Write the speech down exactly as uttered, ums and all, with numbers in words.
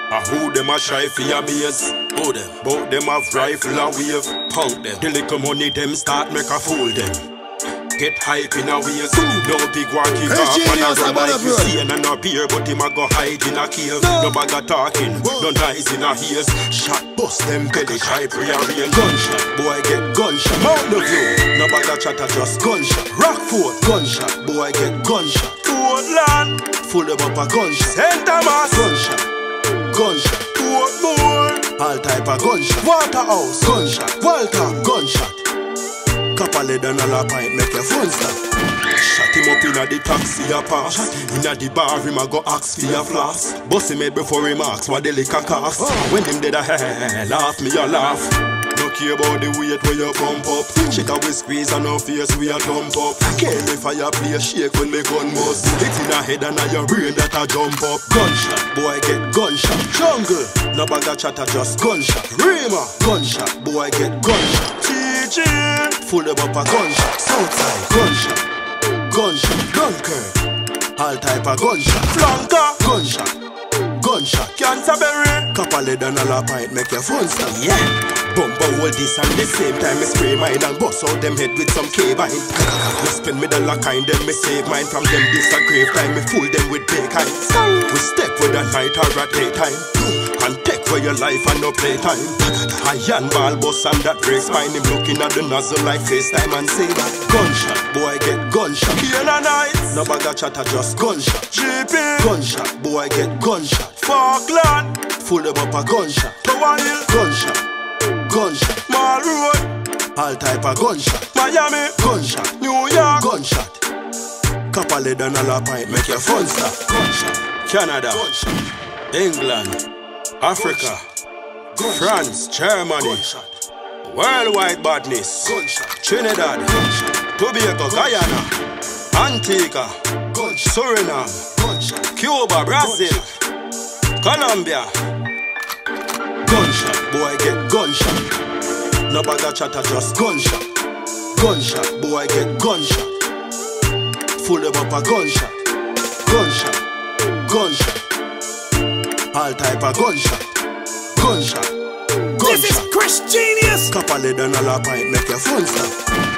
I who them a try for your base? Who them? Bout them have rifle and wave. Punk them. The little money them start make a fool them. Get hype in a ways. No big walkie off and a run like you see and a beer, but him a go hide in a cave. No bag of talking, no nice in a haze. Shot bust them belly try pre-arrange. Gunshot, boy get gunshot. Mount the view, no bag of chatter just gunshot. Rockford, gunshot, boy get gunshot. Portland, full them up a gunshot. Saint Thomas, gunshot, gunshot. Portmore, all type of gunshot. Waterhouse, gunshot. Walter, gunshot. Couple lead and all a pipe make your phone stop. Shot him up inna the taxi a pass. Inna the bar him a go ask for a flask. Bust him head before him ask what the liquor cost. When him dead a hell laugh me a laugh. No care about the weight where you pump up. Shake a we squeeze and no face we a thump up. Can't the fireplace shake when me gun bust. Hit in a head and a your brain that a jump up. Gunshot, boy get gunshot. Jungle, no bag of chatter just gunshot. Rima, gunshot, boy get gunshot. T G, full them up a gunshot. Southside, gunshot. Gunshot, Dunkirk, all type of gunshot. Flanker, gunshot. Gunshot, Canterbury. Couple lead and all a pint make your phone stop. Yeah. Bumper hold this and the same time me spray mine and bust out them head with some K-bine. Me spend me the lock kind them me save mine from them this a grave time. Me fool them with bacon. We step with a night or a daytime. And take for your life and no playtime. A yan ball bus and that breaks mine. Him looking at the nozzle like FaceTime and say that gunshot, boy get gunshot. Here and night, no bag of chatter just gunshot. G P, gunshot, boy get gunshot. Falkland, full them up a gunshot. Tower Hill, gunshot. Gunshot, Mall Road, all type of gunshot. Miami, gunshot. New York, gunshot. Couple lead and all a pint make your phone stop. Gunshot. Canada, gunshot. England, Africa, gunshot. France, Germany, gunshot. Worldwide badness, gunshot. Trinidad, gunshot. Tobago, Guyana, Antigua, gunshot. Suriname, gunshot. Cuba, Brazil, gunshot. Colombia. Gunshot, boy get gunshot. No bag of chatter just gunshot. Gunshot, boy get gunshot. Full them up a gunshot. Gunshot, gunshot. All type of gunshot. Gunshot, gunshot. This is Krish Genius. Couple lead and all a pint make your phone stop.